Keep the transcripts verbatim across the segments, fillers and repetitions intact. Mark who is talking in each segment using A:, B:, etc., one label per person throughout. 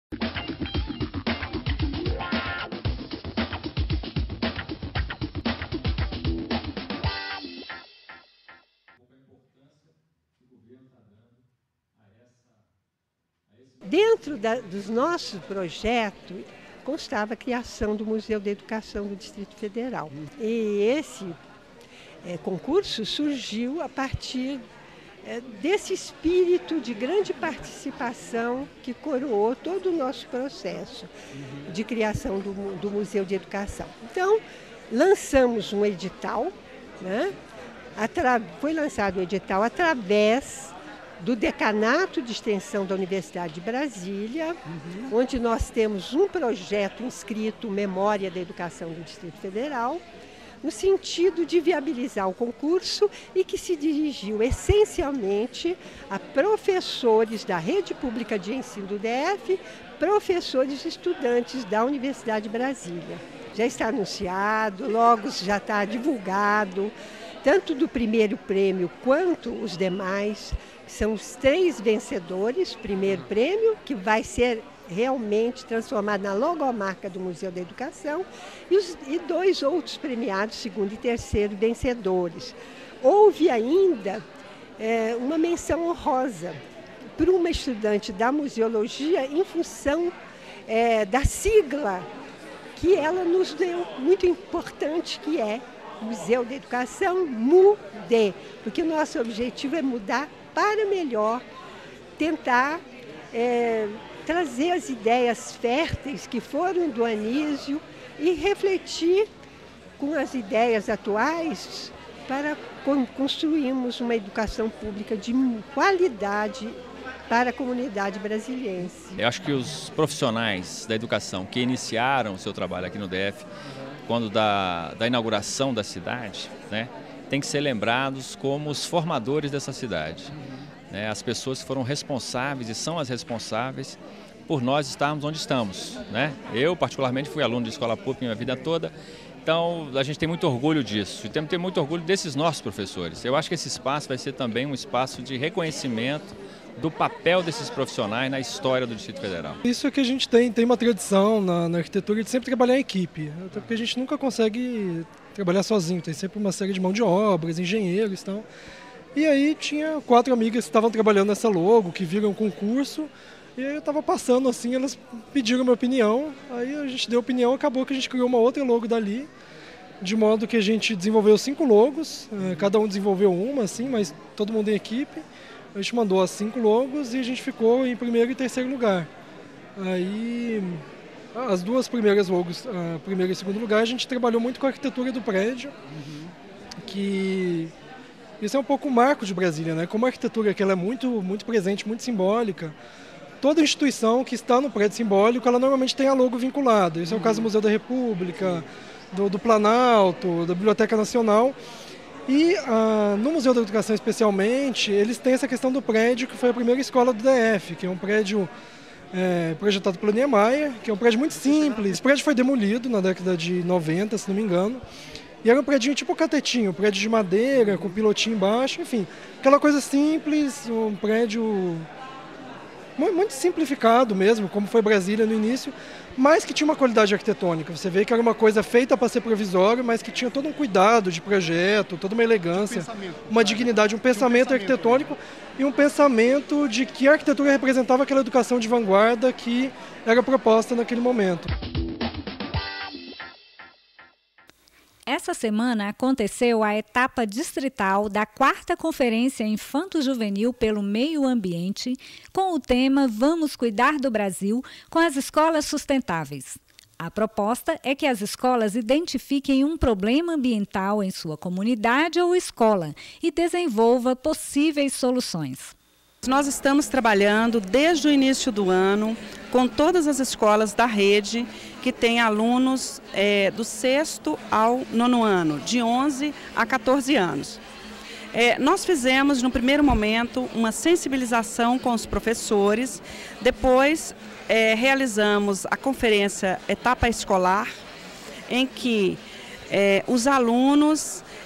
A: Dentro da, dos nossos projetos, constava a criação do Museu da Educação do Distrito Federal. E esse é, concurso surgiu a partir é, desse espírito de grande participação que coroou todo o nosso processo de criação do, do Museu de Educação. Então, lançamos um edital, né? Atra- foi lançado o edital através do Decanato de Extensão da Universidade de Brasília, uhum. onde nós temos um projeto inscrito, Memória da Educação do Distrito Federal, no sentido de viabilizar o concurso e que se dirigiu essencialmente a professores da rede pública de ensino do D F, professores e estudantes da Universidade de Brasília. Já está anunciado, logo já está divulgado, tanto do primeiro prêmio quanto os demais. São os três vencedores, primeiro prêmio, que vai ser realmente transformado na logomarca do Museu da Educação, e, os, e dois outros premiados, segundo e terceiro vencedores. Houve ainda é, uma menção honrosa para uma estudante da museologia em função é, da sigla que ela nos deu, muito importante, que é Museu da Educação, MUDE, porque o nosso objetivo é mudar para melhor, tentar é, trazer as ideias férteis que foram do Anísio e refletir com as ideias atuais para construirmos uma educação pública de qualidade para a comunidade brasiliense.
B: Eu acho que os profissionais da educação que iniciaram o seu trabalho aqui no D F, quando da, da inauguração da cidade, né, tem que ser lembrados como os formadores dessa cidade. Né, as pessoas que foram responsáveis e são as responsáveis por nós estarmos onde estamos. Né? Eu, particularmente, fui aluno de escola pública minha vida toda, então a gente tem muito orgulho disso. E temos que ter muito orgulho desses nossos professores. Eu acho que esse espaço vai ser também um espaço de reconhecimento do papel desses profissionais na história do Distrito Federal.
C: Isso é que a gente tem, tem uma tradição na, na arquitetura de sempre trabalhar em equipe, até porque a gente nunca consegue trabalhar sozinho, tem sempre uma série de mão de obras, engenheiros e tal. E aí tinha quatro amigas que estavam trabalhando nessa logo, que viram o concurso, e eu estava passando assim, elas pediram minha opinião, aí a gente deu opinião, acabou que a gente criou uma outra logo dali, de modo que a gente desenvolveu cinco logos, cada um desenvolveu uma, assim, mas todo mundo em equipe. A gente mandou as cinco logos e a gente ficou em primeiro e terceiro lugar. Aí, as duas primeiras logos, a primeiro e segundo lugar, a gente trabalhou muito com a arquitetura do prédio, uhum. que isso é um pouco o marco de Brasília, né? Como a arquitetura que ela é muito, muito presente, muito simbólica, toda instituição que está no prédio simbólico, ela normalmente tem a logo vinculada. Isso uhum. é o caso do Museu da República, do, do Planalto, da Biblioteca Nacional. E ah, no Museu da Educação especialmente, eles têm essa questão do prédio que foi a primeira escola do D F, que é um prédio é, projetado pelo Niemeyer, que é um prédio muito simples. Esse prédio foi demolido na década de noventa, se não me engano, e era um prédio tipo catetinho, um prédio de madeira, com pilotinho embaixo, enfim, aquela coisa simples, um prédio muito simplificado mesmo, como foi Brasília no início, mas que tinha uma qualidade arquitetônica. Você vê que era uma coisa feita para ser provisório, mas que tinha todo um cuidado de projeto, toda uma elegância, um uma dignidade, um pensamento, um pensamento arquitetônico, né? E um pensamento de que a arquitetura representava aquela educação de vanguarda que era proposta naquele momento.
D: Essa semana aconteceu a etapa distrital da quarta Conferência Infanto-Juvenil pelo Meio Ambiente, com o tema Vamos Cuidar do Brasil com as Escolas Sustentáveis. A proposta é que as escolas identifiquem um problema ambiental em sua comunidade ou escola e desenvolva possíveis soluções.
E: Nós estamos trabalhando desde o início do ano com todas as escolas da rede que têm alunos é, do sexto ao nono ano, de onze a quatorze anos. É, nós fizemos, no primeiro momento, uma sensibilização com os professores, depois é, realizamos a conferência Etapa Escolar, em que é, os alunos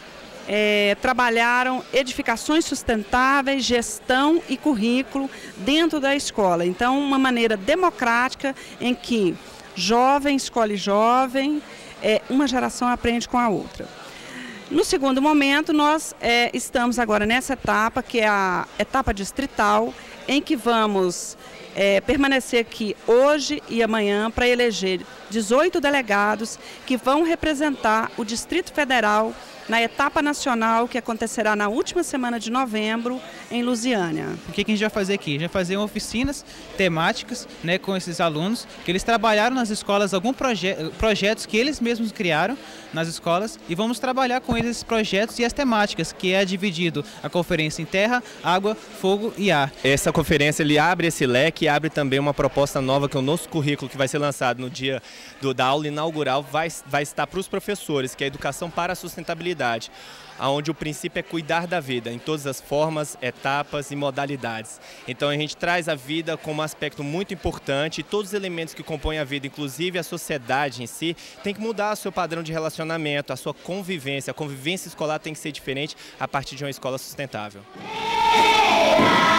E: é, trabalharam edificações sustentáveis, gestão e currículo dentro da escola. Então, uma maneira democrática em que jovem escolhe jovem, é, uma geração aprende com a outra. No segundo momento, nós é, estamos agora nessa etapa, que é a etapa distrital, em que vamos é, permanecer aqui hoje e amanhã para eleger dezoito delegados que vão representar o Distrito Federal na etapa nacional que acontecerá na última semana de novembro em Lusiânia.
F: O que a gente vai fazer aqui? A gente vai fazer oficinas temáticas, né, com esses alunos, que eles trabalharam nas escolas, alguns proje projetos que eles mesmos criaram nas escolas, e vamos trabalhar com eles esses projetos e as temáticas, que é dividido a conferência em terra, água, fogo e ar.
G: Essa conferência ele abre esse leque e abre também uma proposta nova, que é o nosso currículo, que vai ser lançado no dia do, da aula inaugural, vai, vai estar para os professores, que é a educação para a sustentabilidade, onde o princípio é cuidar da vida, em todas as formas, etapas e modalidades. Então a gente traz a vida como um aspecto muito importante, e todos os elementos que compõem a vida, inclusive a sociedade em si, tem que mudar o seu padrão de relacionamento, a sua convivência. A convivência escolar tem que ser diferente a partir de uma escola sustentável.